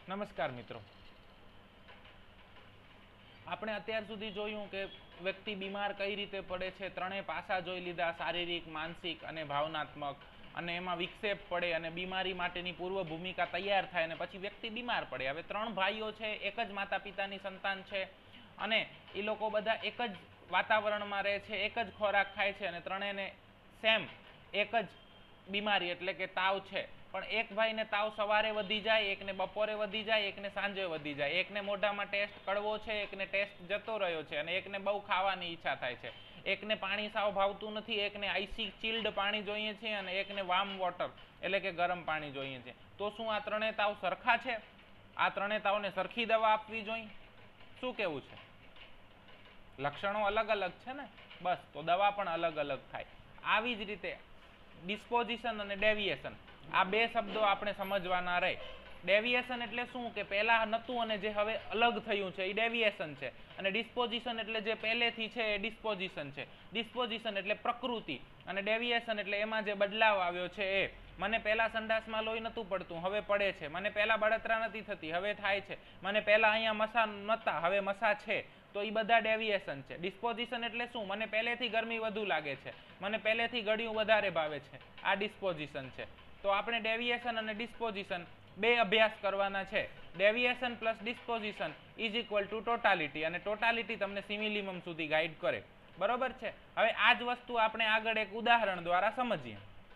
નમસ્કાર મિત્રો, આપણે અત્યાર સુધી જોયું કે વ્યક્તિ બીમાર કઈ રીતે પડે છે. ત્રણેય પાસા જોઈ લીધા, શારીરિક, માનસિક અને ભાવનાત્મક, અને એમાં વિક્ષેપ પડે અને બીમારી માટેની પૂર્વ ભૂમિકા તૈયાર થાય અને પછી વ્યક્તિ બીમાર પડે. હવે ત્રણ ભાઈઓ છે, એક જ માતા પિતાની સંતાન છે અને એ લોકો બધા એક જ વાતાવરણમાં રહે છે, એક જ ખોરાક ખાય છે અને ત્રણેયને સેમ એક જ બીમારી એટલે કે તાવ છે. પણ એક ભાઈને તાવ સવારે વધી જાય, એકને બપોરે વધી જાય, એકને સાંજે વધી જાય, એકને મોઢામાં ટેસ્ટ કડવો છે, એકને ટેસ્ટ જતો રહ્યો છે અને એકને બહુ ખાવાની ઈચ્છા થાય છે, એકને પાણી સાવ ભાવતું નથી, એકને આઈસી ચિલ્ડ પાણી જોઈએ છે અને એકને વાર્મ વોટર એટલે કે ગરમ પાણી જોઈએ છે. તો શું આ ત્રણેય તાવ સરખા છે? આ ત્રણેય તાવને સરખી દવા આપવી જોઈએ? શું કેવું છે? લક્ષણો અલગ અલગ છે ને, બસ તો દવા પણ અલગ અલગ થાય. આવી જ રીતે ડિસ્પોઝિશન અને ડેવિએશન, આ બે શબ્દો આપણે સમજવાના રહે. ડેવિએશન એટલે શું કે પહેલા નહોતું અને જે હવે અલગ થયું છે એ ડેવિએશન છે, અને ડિસ્પોઝિશન એટલે જે પહેલેથી છે એ ડિસ્પોઝિશન છે. ડિસ્પોઝિશન એટલે પ્રકૃતિ અને ડેવિએશન એટલે એમાં જે બદલાવ આવ્યો છે એ. મને પહેલા સંડાસમાં લોહી નહોતું પડતું, હવે પડે છે. મને પહેલા બળતરા નથી થતી, હવે થાય છે. મને પહેલા અહીંયા મસા નહોતા, હવે મસા છે. તો એ બધા ડેવિએશન છે. ડિસ્પોઝિશન એટલે શું? મને પહેલેથી ગરમી વધુ લાગે છે, મને પહેલેથી ગળ્યું વધારે ભાવે છે, આ ડિસ્પોઝિશન છે. તો આપણે ડેવિએશન અને ડિસ્પોઝિશન બે અભ્યાસ કરવાના છે. Deviation plus disposition is equal to totality, અને ટોટાલિટી તમને સિમિલિમમ સુધી ગાઈડ કરે. બરોબર છે? હવે આ જ વસ્તુ આપણે આગળ એક ઉદાહરણ દ્વારા સમજીએ.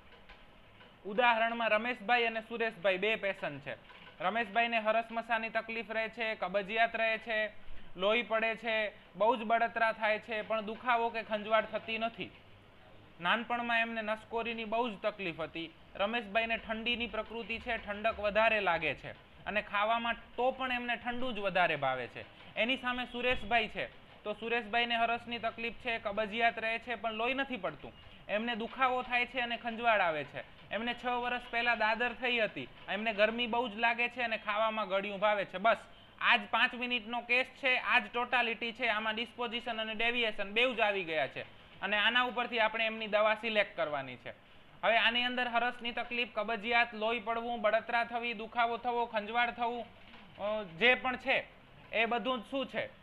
ઉદાહરણમાં રમેશભાઈ અને સુરેશભાઈ બે પેશન્ટ છે. રમેશભાઈને હરસમસાની તકલીફ રહે છે, કબજિયાત રહે છે, લોહી પડે છે, બહુ જ બળતરા થાય છે, પણ દુખાવો કે ખંજવાળ થતી નથી. નાનપણમાં એમને નસકોરીની બહુ જ તકલીફ હતી. રમેશભાઈને ઠંડીની પ્રકૃતિ છે, ઠંડક વધારે લાગે છે અને ખાવામાં તો પણ એમને ઠંડુ જ વધારે ભાવે છે. એની સામે સુરેશભાઈ છે, તો સુરેશભાઈને હરસની તકલીફ છે, કબજિયાત રહે છે, પણ લોહી નથી પડતું. એમને દુખાવો થાય છે અને ખંજવાળ આવે છે. એમને 6 વર્ષ પહેલા દાદર થઈ હતી, એમને ગરમી બહુ જ લાગે છે અને ખાવામાં ગળ્યું ભાવે છે. બસ આ જ 5 મિનિટનો કેસ છે, આ જ ટોટાલિટી છે. આમાં ડિસ્પોઝિશન અને ડેવિએશન બેઉ જ આવી ગયા છે અને આના ઉપરથી આપણે એમની દવા સિલેક્ટ કરવાની છે. હવે આની અંદર હરસની તકલીફ, કબજિયાત, લોહી પડવું, બળતરા થવી, દુખાવો થવો, ખંજવાળ થવું, જે પણ છે એ બધું જ શું છે?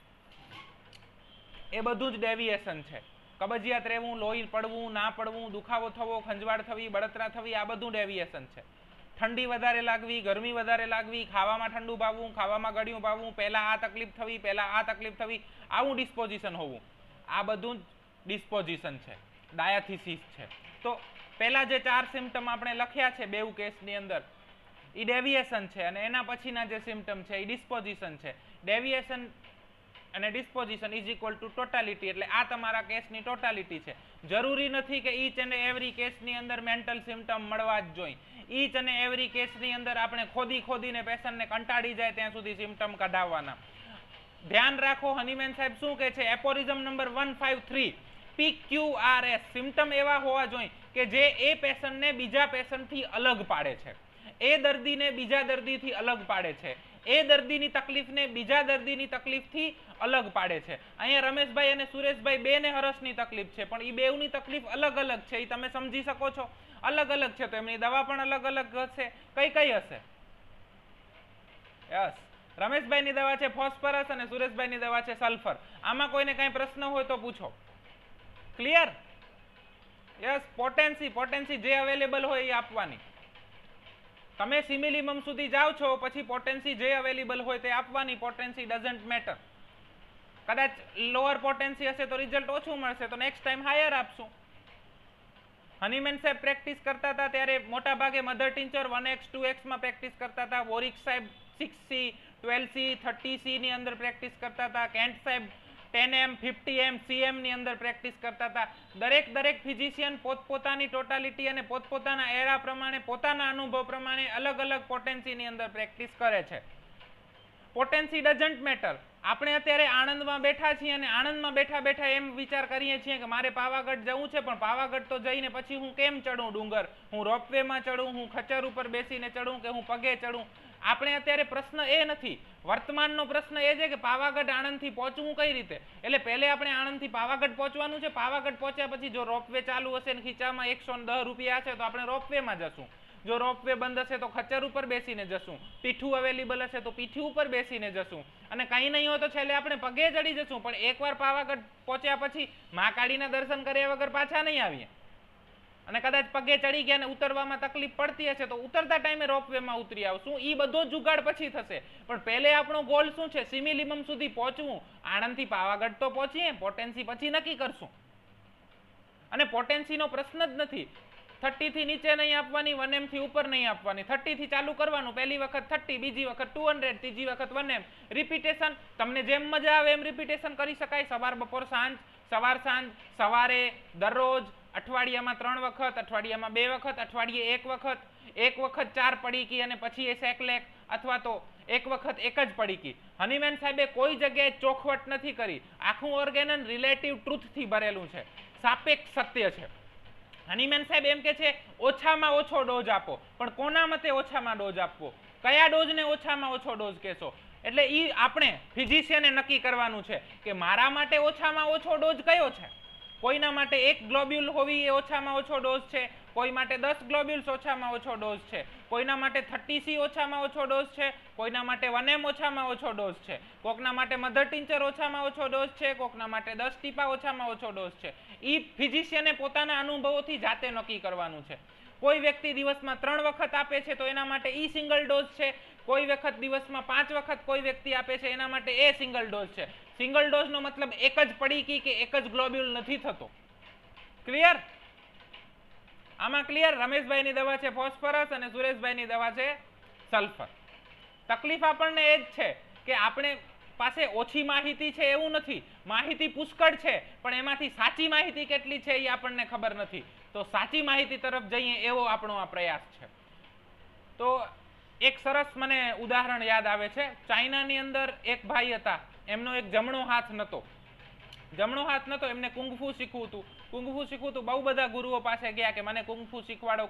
એ બધું જ ડેવિએશન છે. કબજિયાત રહેવું, લોહી પડવું, ના પડવું, દુખાવો થવો, ખંજવાળ થવી, બળતરા થવી, આ બધું ડેવિએશન છે. ઠંડી વધારે લાગવી, ગરમી વધારે લાગવી, ખાવામાં ઠંડુ ભાવવું, ખાવામાં ગળ્યું ભાવવું, પહેલા આ તકલીફ થવી, પહેલા આ તકલીફ થવી, આવું ડિસ્પોઝિશન હોવું, આ બધું જ ડિસ્પોઝિશન છે, ડાયાથીસિસ છે. તો પહેલા જે 4 સિમ્પટમ આપણે લખ્યા છે બેઉ કેસની અંદર, એ ડેવિએશન છે અને એના પછીના જે સિમ્પટમ છે એ ડિસ્પોઝિશન છે. ડેવિએશન અને disposition is equal to totality, એટલે આ તમારા કેસની ટોટાલિટી છે. જરૂરી નથી કે ઈચ અને એવરી કેસની અંદર મેન્ટલ સિમ્પટમ મળવા જ જોઈએ. ઈચ અને એવરી કેસની અંદર આપણે ખોદીને પેશન્ટને કંટાળી જાય ત્યાં સુધી સિમ્પટમ કઢાવવાના. ધ્યાન રાખો, હનીમેન સાહેબ શું કહે છે? એપોરિઝમ નંબર 153, PQRS, સિમ્પટમ એવા હોવા જોઈએ કે જે એ પેશન્ટને બીજા પેશન્ટથી અલગ પાડે છે, એ દર્દીને બીજા દર્દીથી અલગ પાડે છે, એ દર્દીની તકલીફને બીજા દર્દીની તકલીફથી અલગ પાડે છે. અહીંયા રમેશભાઈ અને સુરેશભાઈ બેને હરસની તકલીફ છે, પણ એ બેઉની તકલીફ અલગ અલગ છે. એ તમે સમજી શકો છો? અલગ અલગ છે તો એમની દવા પણ અલગ અલગ હશે. કઈ કઈ હશે? યસ, રમેશભાઈની દવા છે ફોસ્ફરસ અને સુરેશભાઈની દવા છે સલ્ફર. આમાં કોઈને કઈ પ્રશ્ન હોય તો પૂછો. ક્લિયર? યસ, પોટેન્સી જે અવેલેબલ હોય એ આપવાની. તમે સિમિલિમમ સુધી જાઓ છો પછી પોટેન્સી જે અવેલેબલ હોય તે આપવાની. Potency doesn't matter. કદાચ લોઅર પોટેન્સી હશે તો રિઝલ્ટ ઓછું મળશે, તો નેક્સ્ટ ટાઈમ હાયર આપશું. હનીમેન સાહેબ પ્રેક્ટિસ કરતા હતા ત્યારે મોટા ભાગે મધર ટીચર 1x 2x માં પ્રેક્ટિસ કરતા હતા. વોરિક સાહેબ 6C 12C 30C ની અંદર પ્રેક્ટિસ કરતા હતા. કેન્ટ સાહેબ 10M 50M CM ની અંદર પ્રેક્ટિસ કરતા હતા. દરેક ફિઝિશિયન પોતપોતાની ટોટાલિટી અને પોતપોતાના એરા પ્રમાણે, પોતાના અનુભવ પ્રમાણે અલગ અલગ પોટેન્સીની અંદર પ્રેક્ટિસ કરે છે. Potency doesn't matter. આપણે અત્યારે આણંદમાં બેઠા છીએ અને આણંદમાં બેઠા બેઠા એમ વિચાર કરીએ છીએ કે મારે પાવાગઢ જવું છે, પણ પાવાગઢ તો જઈને પછી હું કેમ ચડું ડુંગર? હું રોપવેમાં ચડું, હું ખચર ઉપર બેસીને ચડું કે હું પગે ચડું? આપણે અત્યારે પ્રશ્ન એ નથી, વર્તમાનનો પ્રશ્ન એ છે કે પાવાગઢ આણંદથી પહોંચવું કઈ રીતે. એટલે પહેલે આપણે આણંદથી પાવાગઢ પહોંચવાનું છે. પાવાગઢ પહોંચ્યા પછી જો રોપવે ચાલુ હશે ને ખીચામાં 110 રૂપિયા હશે તો આપણે રોપવેમાં જશું. જો રોપવે બંધ હશે તો ખચ્ચર ઉપર બેસીને જશું, પીઠું અવેલેબલ હશે તો પીઠી ઉપર બેસીને જશું, અને કંઈ નહીં હોય તો છેલ્લે આપણે પગે ચડી જશું. પણ એકવાર પાવાગઢ પહોંચ્યા પછી મહાકાળીના દર્શન કર્યા વગર પાછા નહીં આવીએ. અને કદાચ પગે ચડી ગયા ને ઉતરવામાં તકલીફ પડતી હશે તો ઉતરતા ટાઈમે રોપવેમાં ઉતરી આવશું. એ બધો જુગાડ પછી થશે, પણ પહેલે આપણો ગોલ શું છે? સિમિલીમમ સુધી પહોંચવું. આણંદથી પાવાગઢ તો પહોંચીએ, પોટેન્સી પછી નક્કી કરશું. અને પોટેન્સીનો પ્રશ્ન જ નથી. 30 થી નીચે નહીં આપવાની, 1M થી ઉપર નહીં આપવાની. 30 થી ચાલુ કરવાનું. પહેલી વખત 30, બીજી વખત 200, ત્રીજી વખત 1M. રિપીટેશન તમને જેમ મજા આવે એમ રિપીટેશન કરી શકાય. સવાર બપોર સાંજ, સવાર સાંજ, સવારે, દરરોજ, અઠવાડિયામાં 3 વખત, અઠવાડિયામાં 2 વખત, અઠવાડિયે 1 વખત, એક વખત 4 પડીકી અને પછી એ સેકલેક, અથવા તો એક વખત એક જ પડીકી. હનીમેન સાહેબે કોઈ જગ્યાએ ચોખવટ નથી કરી. આખું ઓર્ગેનન રિલેટિવ ટ્રુથથી ભરેલું છે, સાપેક્ષ સત્ય છે. હનીમેન સાહેબ એમ કે છે ઓછામાં ઓછો ડોઝ આપો, પણ કોના મતે ઓછામાં ડોઝ આપવો? કયા ડોઝને ઓછામાં ઓછો ડોઝ કહેશો? એટલે એ આપણે ફિઝિશિયને નક્કી કરવાનું છે કે મારા માટે ઓછામાં ઓછો ડોઝ કયો છે. કોઈના માટે 1 ગ્લોબ્યુલ હોવી એ ઓછામાં ઓછો ડોઝ છે, કોઈ માટે 10 ગ્લોબ્યુલ્સ ઓછામાં ઓછો ડોઝ છે, કોઈના માટે 30C ઓછામાં ઓછો ડોઝ છે, કોઈના માટે 1M ઓછામાં ઓછો ડોઝ છે, કોકના માટે મધર ટિંચર ઓછામાં ઓછો ડોઝ છે, કોકના માટે 10 ટીપા ઓછામાં ઓછો ડોઝ છે. એ ફિઝિશિયને પોતાના અનુભવોથી જાતે નક્કી કરવાનું છે. કોઈ વ્યક્તિ દિવસમાં 3 વખત આપે છે તો એના માટે ઈ સિંગલ ડોઝ છે. કોઈ વખત દિવસમાં 5 વખત કોઈ વ્યક્તિ આપે છે એના માટે એ સિંગલ ડોઝ છે. સિંગલ ડોઝનો મતલબ એક જ પડીકી કે એક જ ગ્લોબ્યુલ નથી થતો. ક્લિયર? આમાં ક્લિયર? રમેશભાઈની દવા છે ફોસ્ફરસ અને સુરેશભાઈની દવા છે સલ્ફર. તકલીફ આપણને એ જ છે કે આપણે પાસે ઓછી માહિતી છે એવું નથી, માહિતી પુષ્કળ છે, પણ એમાંથી સાચી માહિતી કેટલી છે એ આપણને ખબર નથી. તો સાચી માહિતી તરફ જઈએ એવો આપણો આ પ્રયાસ છે. તો એક સરસ મને ઉદાહરણ યાદ આવે છે. ચાઇનાની અંદર એક ભાઈ હતા, એમનો એક જમણો હાથ નહોતો. એમને કુંગફુ શીખવું હતું. બહુ બધા ગુરુઓ પાસે ગયા કે મને કુંગફુ શીખવાડો.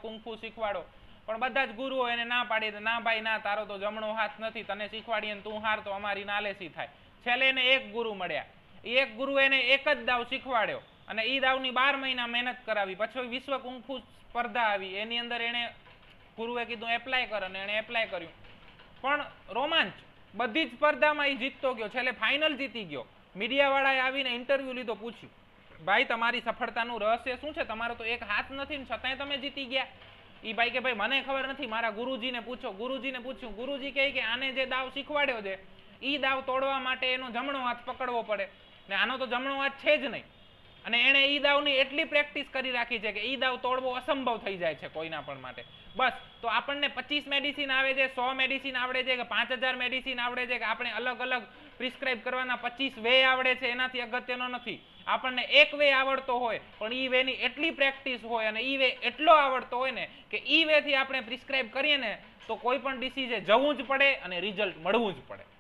પણ બધા જ ગુરુઓ એને ના પાડી દે, ના ભાઈ ના, તારો તો જમણો હાથ નથી, તને શીખવાડીએ ને તું હાર તો અમારી નાલેસી થાય. છેલ્લે એને એક ગુરુ મળ્યા. એક ગુરુ એને એક જ દાવ શીખવાડ્યો અને એ દાવની 12 મહિના મહેનત કરાવી. પછી વિશ્વ કુંગફુ સ્પર્ધા આવી, એની અંદર એને ગુરુએ કીધું એપ્લાય કર, અને એને એપ્લાય કર્યું. પણ રોમાંચ, બધી જ સ્પર્ધામાં એ જીતતો ગયો, છેલ્લે ફાઇનલ જીતી ગયો. મીડિયાવાળાએ આવીને ઇન્ટરવ્યુ લીધો, પૂછ્યું ભાઈ તમારી સફળતાનું રહસ્ય શું છે? તમારો તો એક હાથ નથી ને છતાંય તમે જીતી ગયા. એ ભાઈ કે ભાઈ મને ખબર નથી, મારા ગુરુજીને પૂછો. ગુરુજીને પૂછ્યું, ગુરુજી કહે કે આને જે દાવ શીખવાડ્યો છે એ દાવ તોડવા માટે એનો જમણો હાથ પકડવો પડે, ને આનો તો જમણો હાથ છે જ નહીં. અને એણે ઈ દાવની એટલી પ્રેક્ટિસ કરી રાખી છે કે ઈ દાવ તોડવો અસંભવ થઈ જાય છે કોઈના પણ માટે. બસ તો આપણને 25 મેડિસિન આવે છે, 100 મેડિસિન આવડે છે, કે 5000 મેડિસિન આવડે છે, કે આપણે અલગ અલગ પ્રિસ્ક્રાઇબ કરવાના 25 વે આવડે છે, એનાથી અગત્યનો નથી. આપણને એક વે આવડતો હોય પણ ઈ વેની એટલી પ્રેક્ટિસ હોય અને ઈ વે એટલો આવડતો હોય ને કે ઈ વેથી આપણે પ્રિસ્ક્રાઇબ કરીએ ને તો કોઈ પણ ડિસીઝે જવું જ પડે અને રિઝલ્ટ મળવું જ પડે.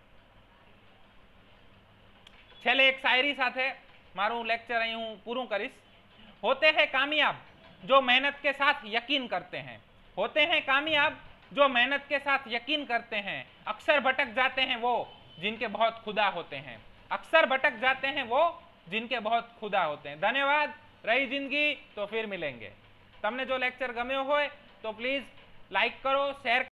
છેલ્લે એક શાયરી સાથે मारू लेक्चर અહીં હું પૂરું કરીશ. होते हैं कामयाब जो मेहनत के साथ यकीन करते हैं, होते हैं कामयाब जो मेहनत के साथ यकीन करते हैं, अक्सर भटक जाते हैं वो जिनके बहुत खुदा होते हैं, अक्सर भटक जाते हैं वो जिनके बहुत खुदा होते हैं. धन्यवाद. रही जिंदगी तो फिर मिलेंगे. તમને જો લેક્ચર ગમ્યો હોય તો પ્લીઝ લાઈક કરો, શેર